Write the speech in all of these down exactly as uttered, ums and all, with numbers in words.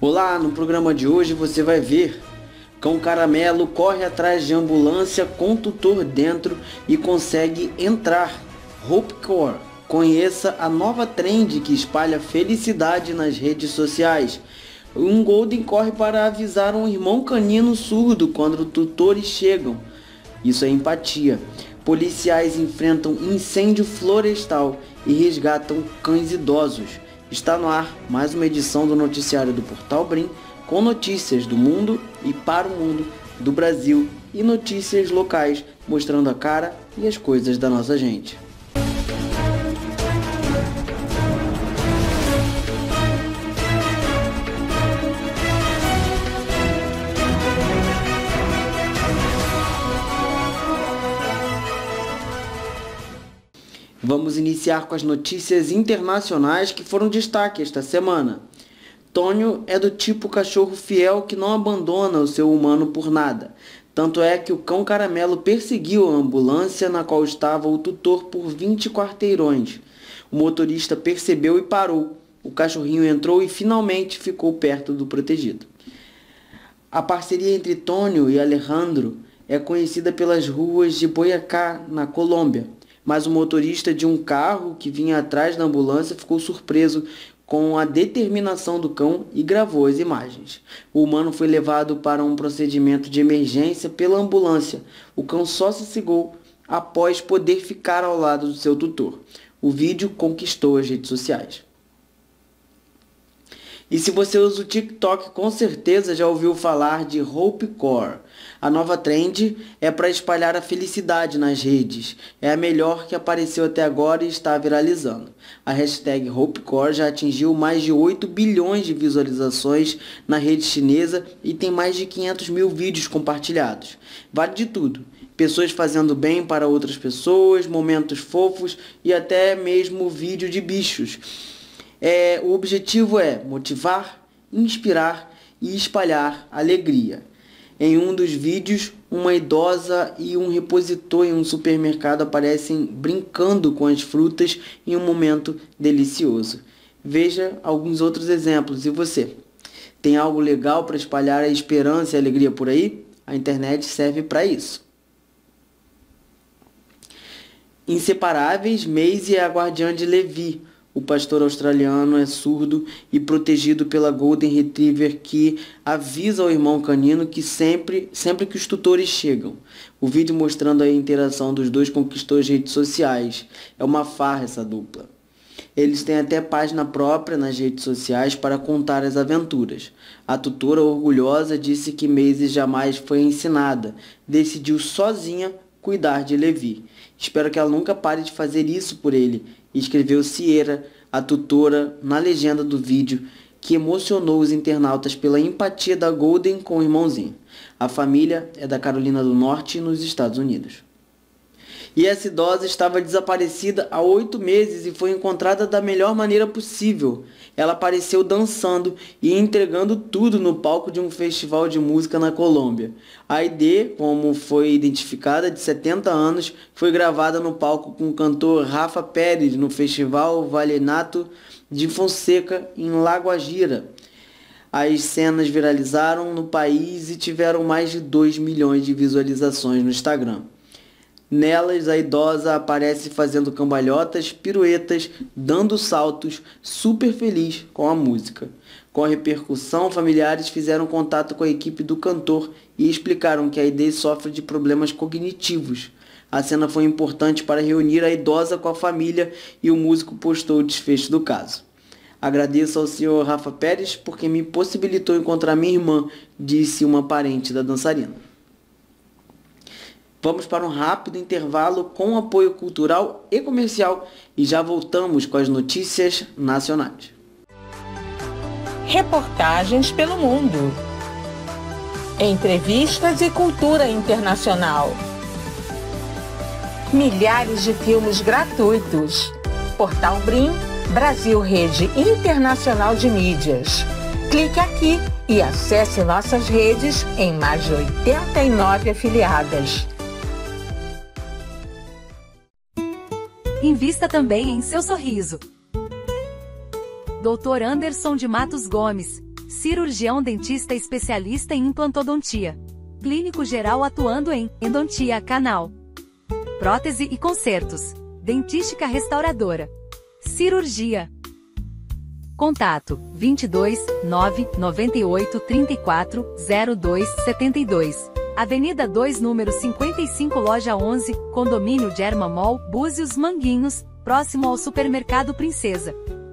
Olá, no programa de hoje você vai ver: cão caramelo corre atrás de ambulância com tutor dentro e consegue entrar. Hopecore, conheça a nova trend que espalha felicidade nas redes sociais. Um Golden corre para avisar um irmão canino surdo quando tutores chegam. Isso é empatia. Policiais enfrentam incêndio florestal e resgatam cães idosos. Está no ar mais uma edição do noticiário do Portal Brim, com notícias do mundo e para o mundo, do Brasil e notícias locais, mostrando a cara e as coisas da nossa gente. Vamos iniciar com as notícias internacionais que foram destaque esta semana. Tônio é do tipo cachorro fiel que não abandona o seu humano por nada. Tanto é que o cão caramelo perseguiu a ambulância na qual estava o tutor por vinte quarteirões. O motorista percebeu e parou. O cachorrinho entrou e finalmente ficou perto do protegido. A parceria entre Tônio e Alejandro é conhecida pelas ruas de Boyacá, na Colômbia. Mas o motorista de um carro que vinha atrás da ambulância ficou surpreso com a determinação do cão e gravou as imagens. O humano foi levado para um procedimento de emergência pela ambulância. O cão só se cegou após poder ficar ao lado do seu tutor. O vídeo conquistou as redes sociais. E se você usa o TikTok, com certeza já ouviu falar de Hopecore. A nova trend é para espalhar a felicidade nas redes. É a melhor que apareceu até agora e está viralizando. A hashtag Hopecore já atingiu mais de oito bilhões de visualizações na rede chinesa e tem mais de quinhentos mil vídeos compartilhados. Vale de tudo: pessoas fazendo bem para outras pessoas, momentos fofos e até mesmo vídeo de bichos. É, o objetivo é motivar, inspirar e espalhar alegria. Em um dos vídeos, uma idosa e um repositor em um supermercado aparecem brincando com as frutas em um momento delicioso. Veja alguns outros exemplos. E você? Tem algo legal para espalhar a esperança e a alegria por aí? A internet serve para isso. Inseparáveis, Maisie é a guardiã de Levi. O pastor australiano é surdo e protegido pela Golden Retriever que avisa ao irmão canino que sempre, sempre que os tutores chegam. O vídeo mostrando a interação dos dois conquistou as redes sociais. É uma farra essa dupla. Eles têm até página própria nas redes sociais para contar as aventuras. A tutora orgulhosa disse que Maisie jamais foi ensinada. Decidiu sozinha cuidar de Levi. Espero que ela nunca pare de fazer isso por ele, escreveu Sierra, a tutora, na legenda do vídeo, que emocionou os internautas pela empatia da Golden com o irmãozinho. A família é da Carolina do Norte, nos Estados Unidos. E essa idosa estava desaparecida há oito meses e foi encontrada da melhor maneira possível. Ela apareceu dançando e entregando tudo no palco de um festival de música na Colômbia. A I D, como foi identificada, de setenta anos, foi gravada no palco com o cantor Rafa Pérez no Festival Vallenato de Fonseca, em La Guajira. As cenas viralizaram no país e tiveram mais de dois milhões de visualizações no Instagram. Nelas, a idosa aparece fazendo cambalhotas, piruetas, dando saltos, super feliz com a música. Com a repercussão, familiares fizeram contato com a equipe do cantor e explicaram que a I D sofre de problemas cognitivos. A cena foi importante para reunir a idosa com a família e o músico postou o desfecho do caso. Agradeço ao senhor Rafa Pérez porque me possibilitou encontrar minha irmã, disse uma parente da dançarina. Vamos para um rápido intervalo com apoio cultural e comercial e já voltamos com as notícias nacionais. Reportagens pelo mundo. Entrevistas e cultura internacional. Milhares de filmes gratuitos. Portal Brim, Brasil Rede Internacional de Mídias. Clique aqui e acesse nossas redes em mais de oitenta e nove afiliadas. Invista também em seu sorriso. doutor Anderson de Matos Gomes, cirurgião dentista especialista em implantodontia, clínico geral atuando em endodontia canal, prótese e consertos, dentística restauradora, cirurgia. Contato vinte e dois, nove, noventa e oito, trinta e quatro, zero dois, setenta e dois. Avenida dois, número cinquenta e cinco, loja onze, condomínio Germa Mall, Búzios, Manguinhos, próximo ao supermercado Princesa.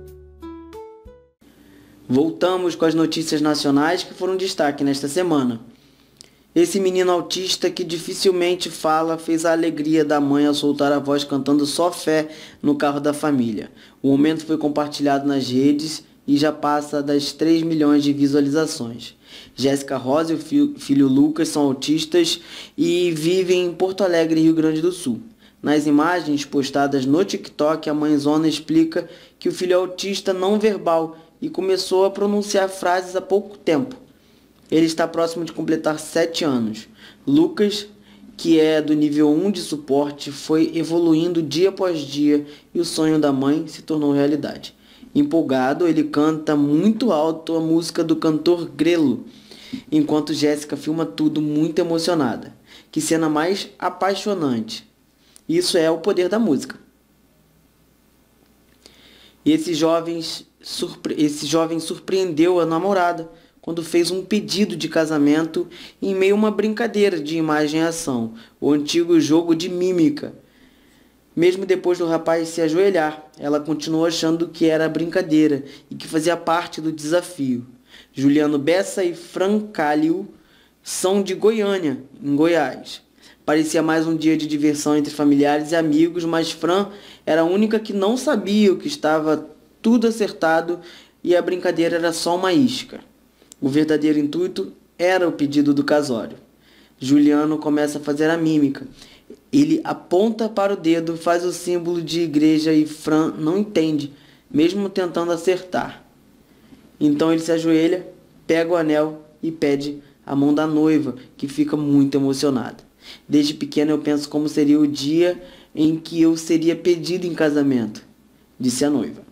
Voltamos com as notícias nacionais que foram destaque nesta semana. Esse menino autista que dificilmente fala fez a alegria da mãe ao soltar a voz cantando Só Fé no carro da família. O momento foi compartilhado nas redes e já passa das três milhões de visualizações. Jéssica Rosa e o filho Lucas são autistas e vivem em Porto Alegre, Rio Grande do Sul. Nas imagens postadas no TikTok, a mãezona explica que o filho é autista não verbal e começou a pronunciar frases há pouco tempo. Ele está próximo de completar sete anos. Lucas, que é do nível um de suporte, foi evoluindo dia após dia e o sonho da mãe se tornou realidade. Empolgado, ele canta muito alto a música do cantor Grelo, enquanto Jéssica filma tudo muito emocionada. Que cena mais apaixonante. Isso é o poder da música. E esse jovem, surpre... esse jovem surpreendeu a namorada quando fez um pedido de casamento em meio a uma brincadeira de imagem e ação, o antigo jogo de mímica. Mesmo depois do rapaz se ajoelhar, ela continuou achando que era brincadeira e que fazia parte do desafio. Juliano Bessa e Fran Calil são de Goiânia, em Goiás. Parecia mais um dia de diversão entre familiares e amigos, mas Fran era a única que não sabia que estava tudo acertado e a brincadeira era só uma isca. O verdadeiro intuito era o pedido do casório. Juliano começa a fazer a mímica. Ele aponta para o dedo, faz o símbolo de igreja e Fran não entende, mesmo tentando acertar. Então ele se ajoelha, pega o anel e pede a mão da noiva, que fica muito emocionada. Desde pequeno eu penso como seria o dia em que eu seria pedido em casamento, disse a noiva.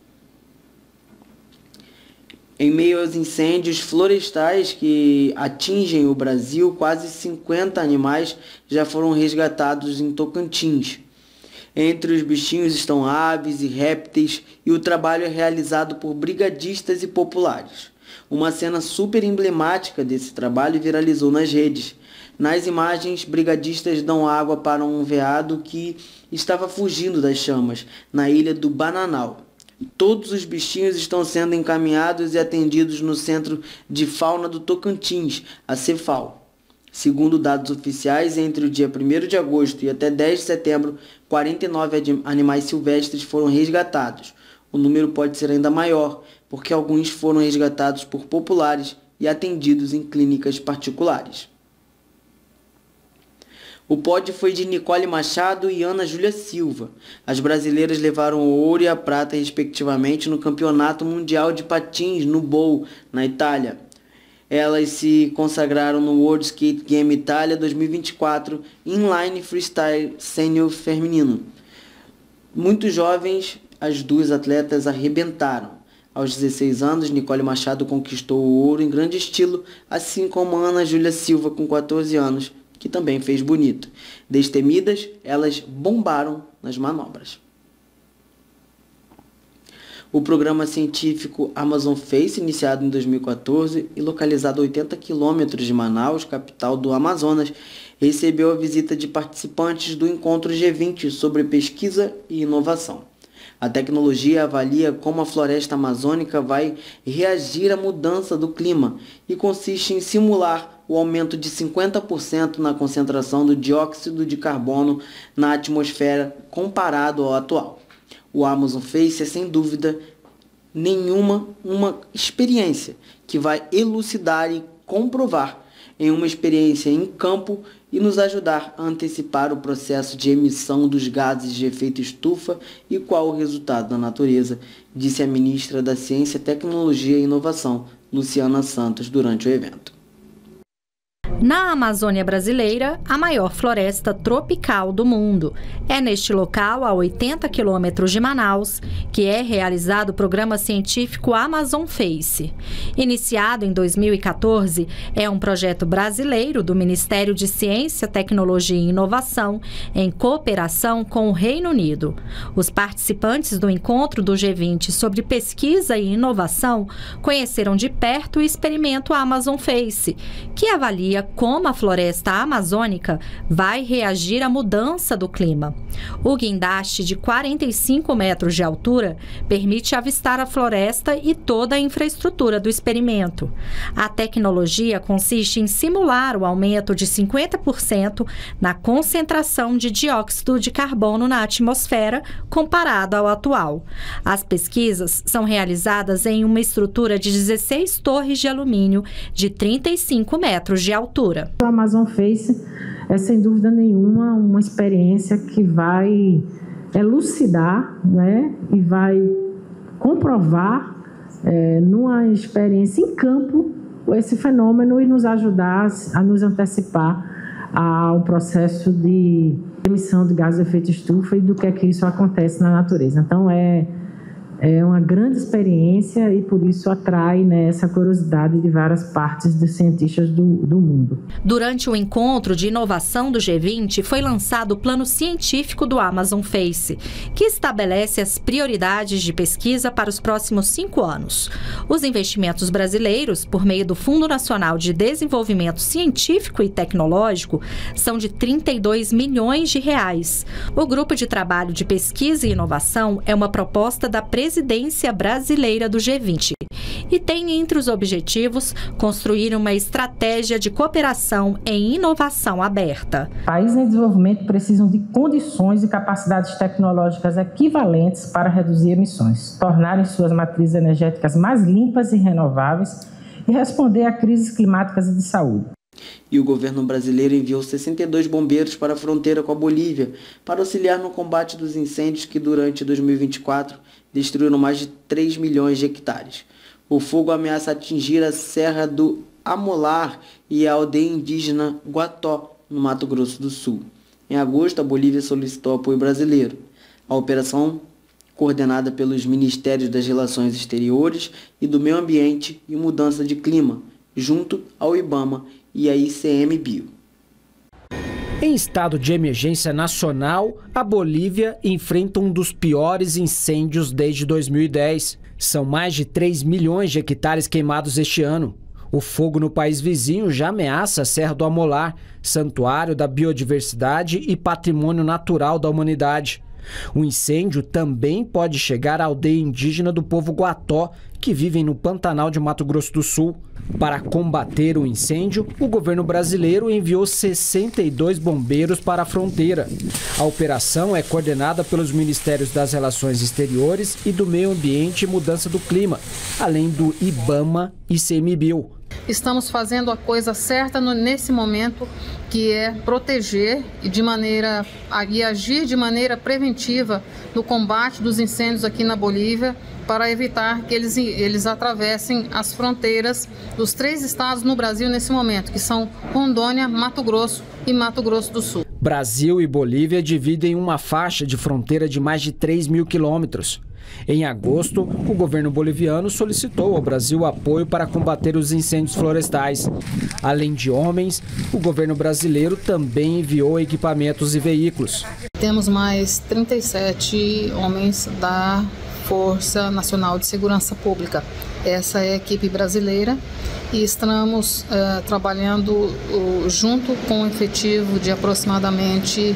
Em meio aos incêndios florestais que atingem o Brasil, quase cinquenta animais já foram resgatados em Tocantins. Entre os bichinhos estão aves e répteis e o trabalho é realizado por brigadistas e populares. Uma cena super emblemática desse trabalho viralizou nas redes. Nas imagens, brigadistas dão água para um veado que estava fugindo das chamas, na ilha do Bananal. Todos os bichinhos estão sendo encaminhados e atendidos no Centro de Fauna do Tocantins, a Cefal. Segundo dados oficiais, entre o dia primeiro de agosto e até dez de setembro, quarenta e nove animais silvestres foram resgatados. O número pode ser ainda maior, porque alguns foram resgatados por populares e atendidos em clínicas particulares. O pódio foi de Nicole Machado e Ana Júlia Silva. As brasileiras levaram o ouro e a prata, respectivamente, no Campeonato Mundial de Patins no Bowl, na Itália. Elas se consagraram no World Skate Game Itália dois mil e vinte e quatro Inline Freestyle Sênior Feminino. Muito jovens, as duas atletas arrebentaram. Aos dezesseis anos, Nicole Machado conquistou o ouro em grande estilo, assim como Ana Júlia Silva, com quatorze anos, que também fez bonito. Destemidas, elas bombaram nas manobras. O programa científico Amazon Face, iniciado em dois mil e quatorze e localizado a oitenta quilômetros de Manaus, capital do Amazonas, recebeu a visita de participantes do encontro G vinte sobre pesquisa e inovação. A tecnologia avalia como a floresta amazônica vai reagir à mudança do clima e consiste em simular o aumento de cinquenta por cento na concentração do dióxido de carbono na atmosfera comparado ao atual. O Amazon Face é, sem dúvida nenhuma, uma experiência que vai elucidar e comprovar em uma experiência em campo e nos ajudar a antecipar o processo de emissão dos gases de efeito estufa e qual o resultado na natureza, disse a ministra da Ciência, Tecnologia e Inovação, Luciana Santos, durante o evento. Na Amazônia brasileira, a maior floresta tropical do mundo. É neste local, a oitenta quilômetros de Manaus, que é realizado o programa científico Amazon Face. Iniciado em dois mil e quatorze, é um projeto brasileiro do Ministério de Ciência, Tecnologia e Inovação, em cooperação com o Reino Unido. Os participantes do encontro do G vinte sobre pesquisa e inovação conheceram de perto o experimento Amazon Face, que avalia como a floresta amazônica vai reagir à mudança do clima. O guindaste de quarenta e cinco metros de altura permite avistar a floresta e toda a infraestrutura do experimento. A tecnologia consiste em simular o aumento de cinquenta por cento na concentração de dióxido de carbono na atmosfera comparado ao atual. As pesquisas são realizadas em uma estrutura de dezesseis torres de alumínio de trinta e cinco metros de altura. O Amazon Face é, sem dúvida nenhuma, uma experiência que vai elucidar, né, e vai comprovar, é, numa experiência em campo, esse fenômeno e nos ajudar a nos antecipar ao processo de emissão de gases de efeito estufa e do que é que isso acontece na natureza. Então, é... É uma grande experiência e, por isso, atrai, né, essa curiosidade de várias partes dos cientistas do, do mundo. Durante o encontro de inovação do G vinte, foi lançado o Plano Científico do Amazon Face, que estabelece as prioridades de pesquisa para os próximos cinco anos. Os investimentos brasileiros, por meio do Fundo Nacional de Desenvolvimento Científico e Tecnológico, são de trinta e dois milhões de reais. O Grupo de Trabalho de Pesquisa e Inovação é uma proposta da presidência Presidência Brasileira do G vinte e tem entre os objetivos construir uma estratégia de cooperação em inovação aberta. Países em desenvolvimento precisam de condições e capacidades tecnológicas equivalentes para reduzir emissões, tornarem suas matrizes energéticas mais limpas e renováveis e responder a crises climáticas e de saúde. E o governo brasileiro enviou sessenta e dois bombeiros para a fronteira com a Bolívia para auxiliar no combate dos incêndios que durante dois mil e vinte e quatro destruíram mais de três milhões de hectares. O fogo ameaça atingir a Serra do Amolar e a aldeia indígena Guató, no Mato Grosso do Sul. Em agosto, a Bolívia solicitou apoio brasileiro. A operação, coordenada pelos Ministérios das Relações Exteriores e do Meio Ambiente e Mudança de Clima, junto ao IBAMA e a I C M Bio. Em estado de emergência nacional, a Bolívia enfrenta um dos piores incêndios desde dois mil e dez. São mais de três milhões de hectares queimados este ano. O fogo no país vizinho já ameaça a Serra do Amolar, santuário da biodiversidade e patrimônio natural da humanidade. O incêndio também pode chegar à aldeia indígena do povo Guató, que vivem no Pantanal de Mato Grosso do Sul. Para combater o incêndio, o governo brasileiro enviou sessenta e dois bombeiros para a fronteira. A operação é coordenada pelos Ministérios das Relações Exteriores e do Meio Ambiente e Mudança do Clima, além do IBAMA e I C M Bio. Estamos fazendo a coisa certa no, nesse momento, que é proteger e, de maneira, e agir de maneira preventiva no combate dos incêndios aqui na Bolívia, para evitar que eles, eles atravessem as fronteiras dos três estados no Brasil nesse momento, que são Rondônia, Mato Grosso e Mato Grosso do Sul. Brasil e Bolívia dividem uma faixa de fronteira de mais de três mil quilômetros. Em agosto, o governo boliviano solicitou ao Brasil apoio para combater os incêndios florestais. Além de homens, o governo brasileiro também enviou equipamentos e veículos. Temos mais trinta e sete homens da Força Nacional de Segurança Pública. Essa é a equipe brasileira e estamos uh, trabalhando uh, junto com um efetivo de aproximadamente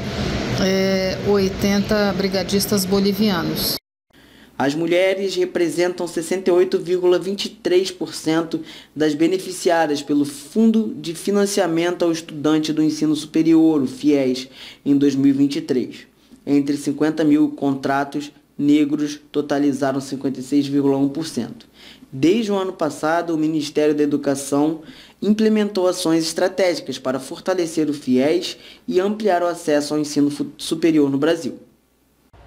uh, oitenta brigadistas bolivianos. As mulheres representam sessenta e oito vírgula vinte e três por cento das beneficiadas pelo Fundo de Financiamento ao Estudante do Ensino Superior, o FIES, em dois mil e vinte e três. Entre cinquenta mil contratos, negros totalizaram cinquenta e seis vírgula um por cento. Desde o ano passado, o Ministério da Educação implementou ações estratégicas para fortalecer o FIES e ampliar o acesso ao ensino superior no Brasil.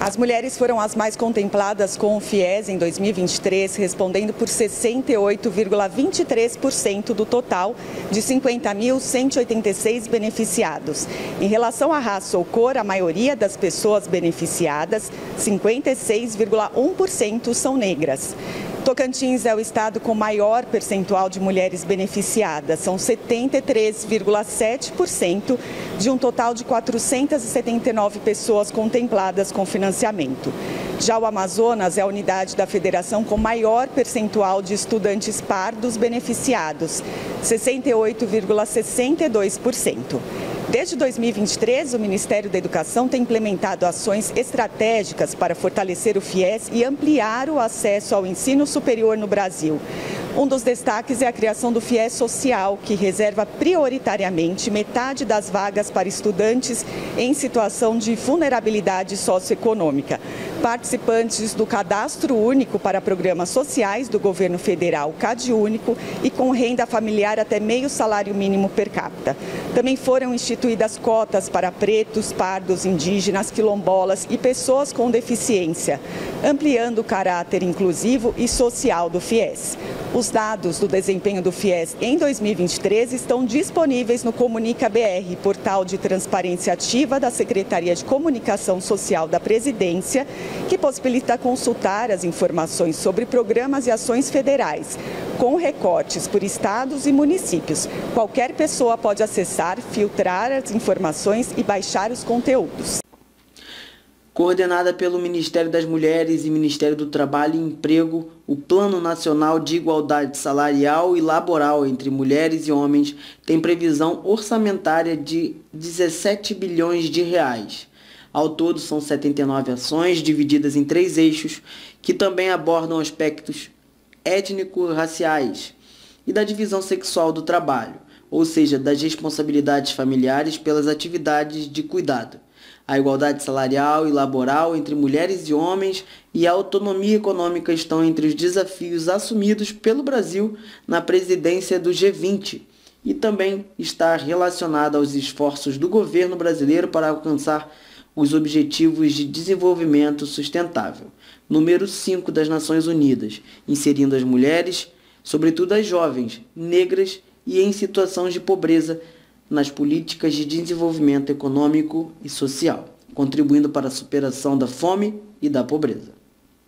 As mulheres foram as mais contempladas com o FIES em dois mil e vinte e três, respondendo por sessenta e oito vírgula vinte e três por cento do total de cinquenta mil cento e oitenta e seis beneficiados. Em relação à raça ou cor, a maioria das pessoas beneficiadas, cinquenta e seis vírgula um por cento, são negras. Tocantins é o estado com maior percentual de mulheres beneficiadas, são setenta e três vírgula sete por cento de um total de quatrocentas e setenta e nove pessoas contempladas com financiamento. Já o Amazonas é a unidade da federação com maior percentual de estudantes pardos beneficiados, sessenta e oito vírgula sessenta e dois por cento. Desde dois mil e vinte e três, o Ministério da Educação tem implementado ações estratégicas para fortalecer o FIES e ampliar o acesso ao ensino superior no Brasil. Um dos destaques é a criação do FIES Social, que reserva prioritariamente metade das vagas para estudantes em situação de vulnerabilidade socioeconômica. Participantes do Cadastro Único para Programas Sociais do Governo Federal, CadÚnico, e com renda familiar até meio salário mínimo per capita. Também foram instituídas cotas para pretos, pardos, indígenas, quilombolas e pessoas com deficiência, ampliando o caráter inclusivo e social do FIES. Os dados do desempenho do FIES em dois mil e vinte e três estão disponíveis no Comunica B R, portal de transparência ativa da Secretaria de Comunicação Social da Presidência, que possibilita consultar as informações sobre programas e ações federais, com recortes por estados e municípios. Qualquer pessoa pode acessar, filtrar as informações e baixar os conteúdos. Coordenada pelo Ministério das Mulheres e Ministério do Trabalho e Emprego, o Plano Nacional de Igualdade Salarial e Laboral entre Mulheres e Homens tem previsão orçamentária de dezessete bilhões de reais. Ao todo, são setenta e nove ações divididas em três eixos, que também abordam aspectos étnico-raciais e da divisão sexual do trabalho, ou seja, das responsabilidades familiares pelas atividades de cuidado, a igualdade salarial e laboral entre mulheres e homens e a autonomia econômica estão entre os desafios assumidos pelo Brasil na presidência do G vinte e também está relacionada aos esforços do governo brasileiro para alcançar os Objetivos de Desenvolvimento Sustentável, número cinco das Nações Unidas, inserindo as mulheres, sobretudo as jovens, negras e em situação de pobreza, nas políticas de desenvolvimento econômico e social, contribuindo para a superação da fome e da pobreza.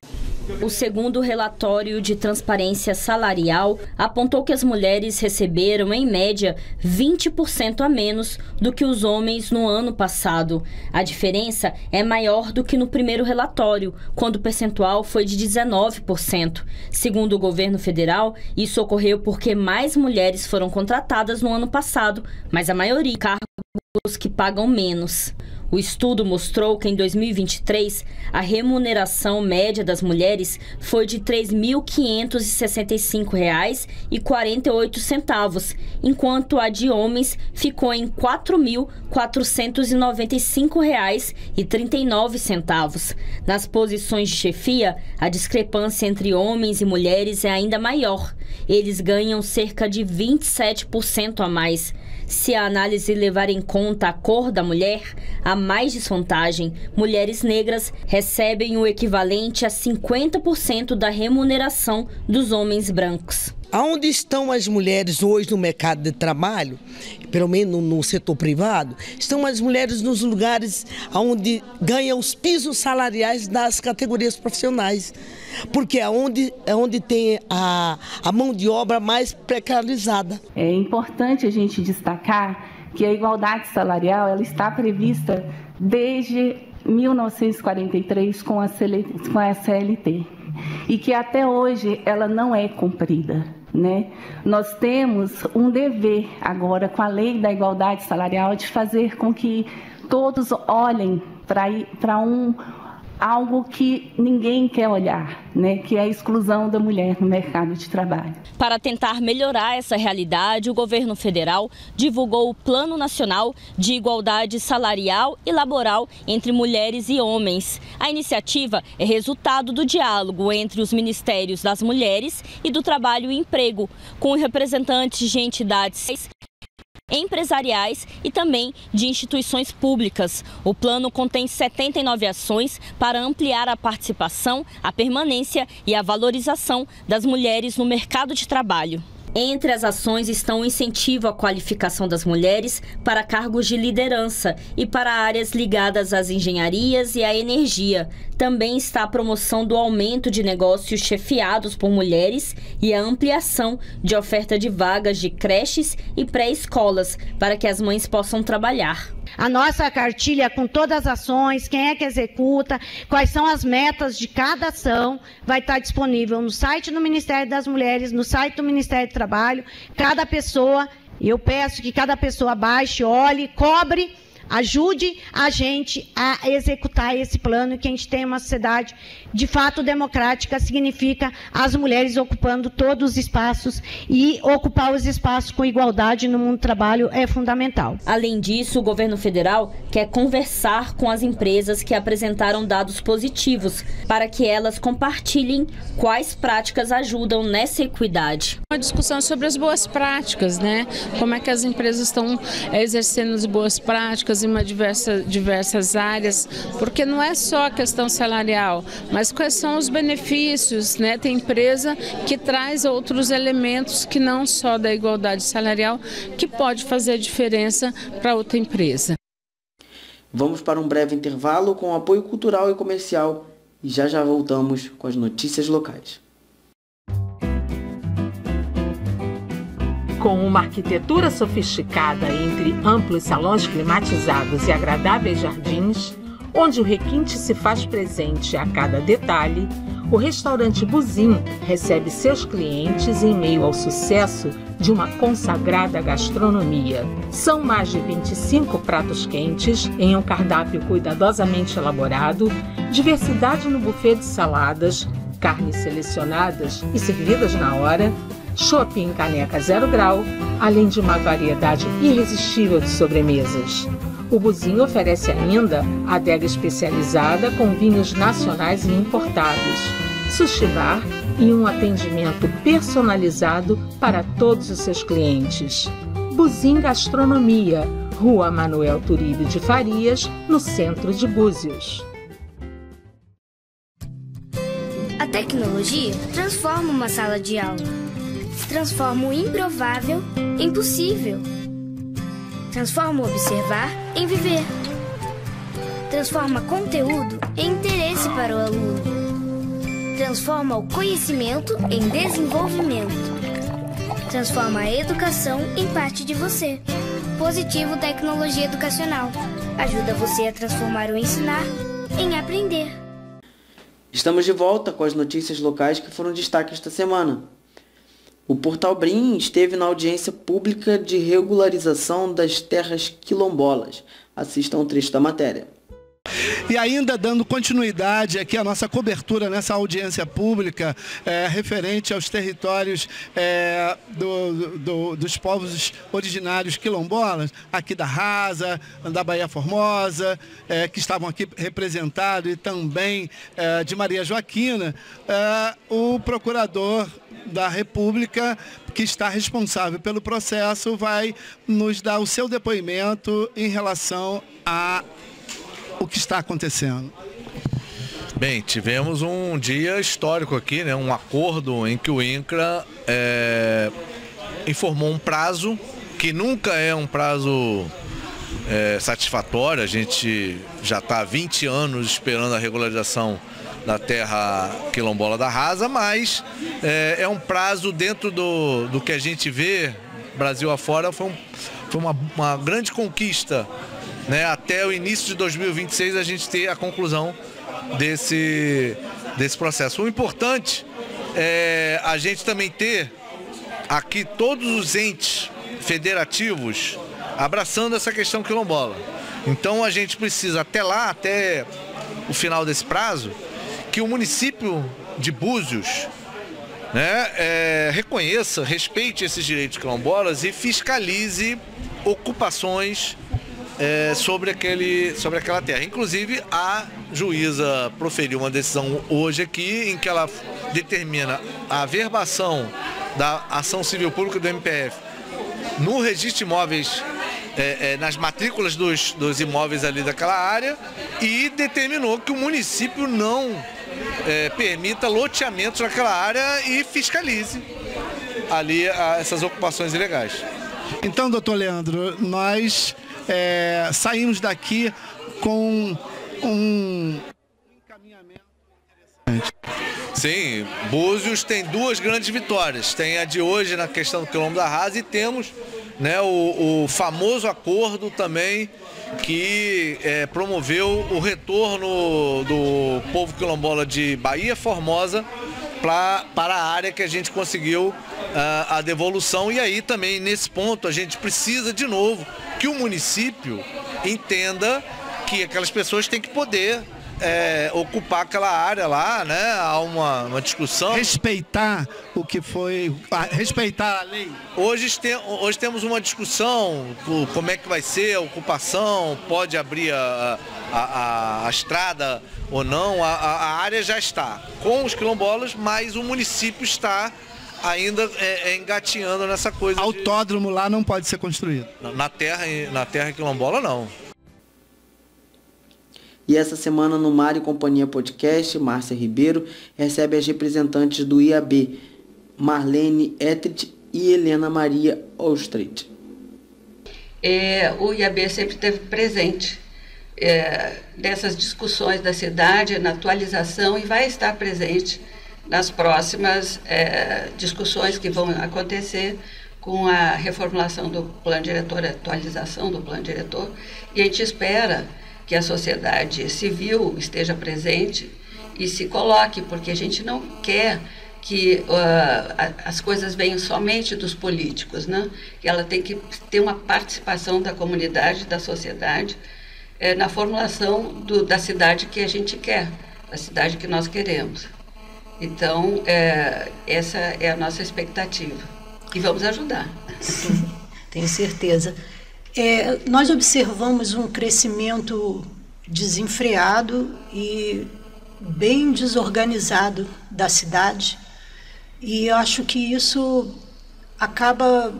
O segundo relatório de transparência salarial apontou que as mulheres receberam, em média, vinte por cento a menos do que os homens no ano passado. A diferença é maior do que no primeiro relatório, quando o percentual foi de dezenove por cento. Segundo o governo federal, isso ocorreu porque mais mulheres foram contratadas no ano passado, mas a maioria cargos que pagam menos. O estudo mostrou que em dois mil e vinte e três, a remuneração média das mulheres foi de três mil quinhentos e sessenta e cinco reais e quarenta e oito centavos, enquanto a de homens ficou em quatro mil quatrocentos e noventa e cinco reais e trinta e nove centavos. Nas posições de chefia, a discrepância entre homens e mulheres é ainda maior. Eles ganham cerca de vinte e sete por cento a mais. Se a análise levar em conta a cor da mulher, há mais desvantagem. Mulheres negras recebem o equivalente a cinquenta por cento da remuneração dos homens brancos. Aonde estão as mulheres hoje no mercado de trabalho, pelo menos no setor privado, estão as mulheres nos lugares onde ganham os pisos salariais das categorias profissionais, porque é onde, é onde tem a, a mão de obra mais precarizada. É importante a gente destacar que a igualdade salarial ela está prevista desde mil novecentos e quarenta e três com a C L T e que até hoje ela não é cumprida. Né? Nós temos um dever agora com a lei da igualdade salarial de fazer com que todos olhem para um, algo que ninguém quer olhar, né? Que é a exclusão da mulher no mercado de trabalho. Para tentar melhorar essa realidade, o governo federal divulgou o Plano Nacional de Igualdade Salarial e Laboral entre Mulheres e Homens. A iniciativa é resultado do diálogo entre os Ministérios das Mulheres e do Trabalho e Emprego, com representantes de entidades empresariais e também de instituições públicas. O plano contém setenta e nove ações para ampliar a participação, a permanência e a valorização das mulheres no mercado de trabalho. Entre as ações estão o incentivo à qualificação das mulheres para cargos de liderança e para áreas ligadas às engenharias e à energia. Também está a promoção do aumento de negócios chefiados por mulheres e a ampliação de oferta de vagas de creches e pré-escolas para que as mães possam trabalhar. A nossa cartilha com todas as ações, quem é que executa, quais são as metas de cada ação, vai estar disponível no site do Ministério das Mulheres, no site do Ministério do Trabalho. Cada pessoa, eu peço que cada pessoa baixe, olhe, cobre, ajude a gente a executar esse plano, que a gente tenha uma sociedade de fato democrática, significa as mulheres ocupando todos os espaços, e ocupar os espaços com igualdade no mundo do trabalho é fundamental. Além disso, o governo federal quer conversar com as empresas que apresentaram dados positivos para que elas compartilhem quais práticas ajudam nessa equidade. Uma discussão sobre as boas práticas, né? Como é que as empresas estão exercendo as boas práticas em uma diversa, diversas áreas, porque não é só a questão salarial, mas quais são os benefícios, né? Tem empresa que traz outros elementos que não só da igualdade salarial, que pode fazer a diferença para outra empresa. Vamos para um breve intervalo com apoio cultural e comercial e já já voltamos com as notícias locais. Com uma arquitetura sofisticada entre amplos salões climatizados e agradáveis jardins, onde o requinte se faz presente a cada detalhe, o restaurante Buzim recebe seus clientes em meio ao sucesso de uma consagrada gastronomia. São mais de vinte e cinco pratos quentes em um cardápio cuidadosamente elaborado, diversidade no buffet de saladas, carnes selecionadas e servidas na hora, chopp em caneca zero grau, além de uma variedade irresistível de sobremesas. O Buzim oferece ainda adega especializada com vinhos nacionais e importados, sushi bar e um atendimento personalizado para todos os seus clientes. Buzim Gastronomia, Rua Manuel Turibe de Farias, no centro de Búzios. A tecnologia transforma uma sala de aula. Transforma o improvável em possível. Transforma o observar em viver. Transforma conteúdo em interesse para o aluno. Transforma o conhecimento em desenvolvimento. Transforma a educação em parte de você. Positivo Tecnologia Educacional. Ajuda você a transformar o ensinar em aprender. Estamos de volta com as notícias locais que foram destaque esta semana. O Portal Brim esteve na audiência pública de regularização das terras quilombolas. Assistam um trecho da matéria. E ainda dando continuidade aqui à nossa cobertura nessa audiência pública é, referente aos territórios é, do, do, dos povos originários quilombolas, aqui da Rasa, da Bahia Formosa, é, que estavam aqui representados, e também é, de Maria Joaquina, é, o procurador da República, que está responsável pelo processo, vai nos dar o seu depoimento em relação a o que está acontecendo. Bem, tivemos um dia histórico aqui, né? Um acordo em que o INCRA é, informou um prazo, que nunca é um prazo é, satisfatório. A gente já está há vinte anos esperando a regularização da terra quilombola da Rasa, mas é, é um prazo dentro do, do que a gente vê, Brasil afora, foi, um, foi uma, uma grande conquista, né? Até o início de dois mil e vinte e seis a gente ter a conclusão desse, desse processo. O importante é a gente também ter aqui todos os entes federativos abraçando essa questão quilombola. Então a gente precisa até lá, até o final desse prazo, que o município de Búzios, né, é, reconheça, respeite esses direitos quilombolas e fiscalize ocupações é, sobre, aquele, sobre aquela terra. Inclusive, a juíza proferiu uma decisão hoje aqui em que ela determina a averbação da ação civil pública do M P F no registro de imóveis, é, é, nas matrículas dos, dos imóveis ali daquela área, e determinou que o município não é, permita loteamentos naquela área e fiscalize ali a, essas ocupações ilegais. Então, doutor Leandro, nós é, saímos daqui com um encaminhamento interessante. Sim, Búzios tem duas grandes vitórias. Tem a de hoje na questão do quilombo da Rasa e temos, né, o, o famoso acordo também que é, promoveu o retorno do povo quilombola de Bahia Formosa pra, para a área que a gente conseguiu uh, a devolução. E aí também, nesse ponto, a gente precisa de novo que o município entenda que aquelas pessoas têm que poder É, ocupar aquela área lá, né? Há uma, uma discussão. Respeitar o que foi, respeitar a lei. Hoje, tem, hoje temos uma discussão, como é que vai ser a ocupação, pode abrir a, a, a, a estrada ou não, a, a área já está com os quilombolas, mas o município está ainda é, é, engatinhando nessa coisa. Autódromo de... lá não pode ser construído. Na terra, na terra quilombola não. E essa semana no Mar e Companhia Podcast, Márcia Ribeiro recebe as representantes do I A B, Marlene Ettrit e Helena Maria Ostreet. É, o I A B sempre esteve presente é, nessas discussões da cidade, na atualização, e vai estar presente nas próximas é, discussões que vão acontecer com a reformulação do plano diretor, a atualização do plano diretor, e a gente espera que a sociedade civil esteja presente e se coloque, porque a gente não quer que uh, as coisas venham somente dos políticos, né? Que ela tem que ter uma participação da comunidade, da sociedade, eh, na formulação do, da cidade que a gente quer, da cidade que nós queremos. Então, eh, essa é a nossa expectativa. E vamos ajudar. Sim, tenho certeza. É, nós observamos um crescimento desenfreado e bem desorganizado da cidade, e eu acho que isso acaba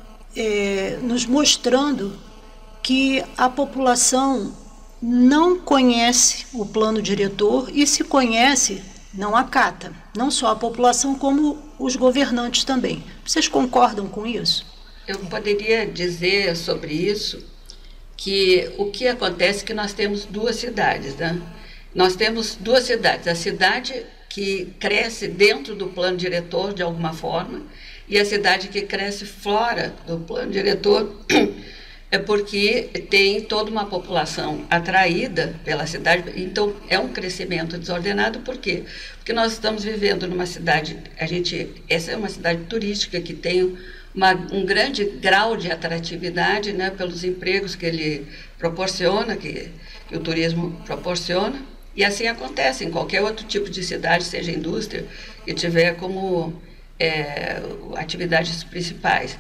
é, nos mostrando que a população não conhece o plano diretor, e se conhece, não acata, não só a população como os governantes também. Vocês concordam com isso? Eu poderia dizer sobre isso que o que acontece é que nós temos duas cidades, né? Nós temos duas cidades, a cidade que cresce dentro do plano diretor de alguma forma e a cidade que cresce fora do plano diretor, é porque tem toda uma população atraída pela cidade. Então é um crescimento desordenado. Por quê? Porque nós estamos vivendo numa cidade, a gente, essa é uma cidade turística que tem Uma, um grande grau de atratividade, né, pelos empregos que ele proporciona, que, que o turismo proporciona, e assim acontece em qualquer outro tipo de cidade, seja indústria, que tiver como é, atividades principais.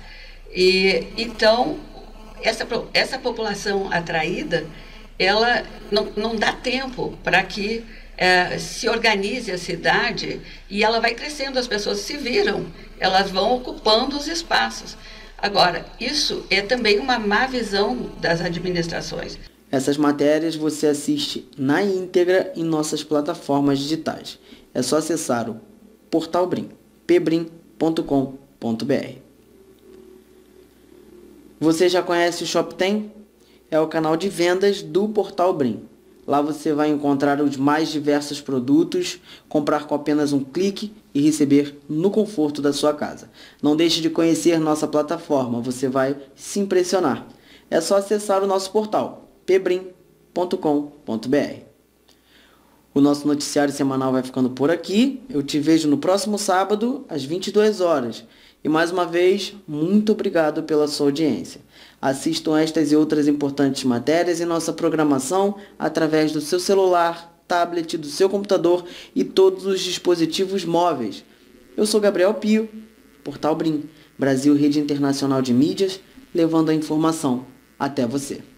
E então, essa, essa população atraída, ela não, não dá tempo para que É, se organize a cidade, e ela vai crescendo, as pessoas se viram, elas vão ocupando os espaços. Agora, isso é também uma má visão das administrações. Essas matérias você assiste na íntegra em nossas plataformas digitais. É só acessar o Portal Brim, p brim ponto com ponto b r. Você já conhece o Shoptem? É o canal de vendas do Portal Brim. Lá você vai encontrar os mais diversos produtos, comprar com apenas um clique e receber no conforto da sua casa. Não deixe de conhecer nossa plataforma, você vai se impressionar. É só acessar o nosso portal, p brim ponto com ponto b r. O nosso noticiário semanal vai ficando por aqui. Eu te vejo no próximo sábado, às vinte e duas horas. E mais uma vez, muito obrigado pela sua audiência. Assistam estas e outras importantes matérias em nossa programação através do seu celular, tablet, do seu computador e todos os dispositivos móveis. Eu sou Gabriel Pio, Portal Brim, Brasil Rede Internacional de Mídias, levando a informação até você.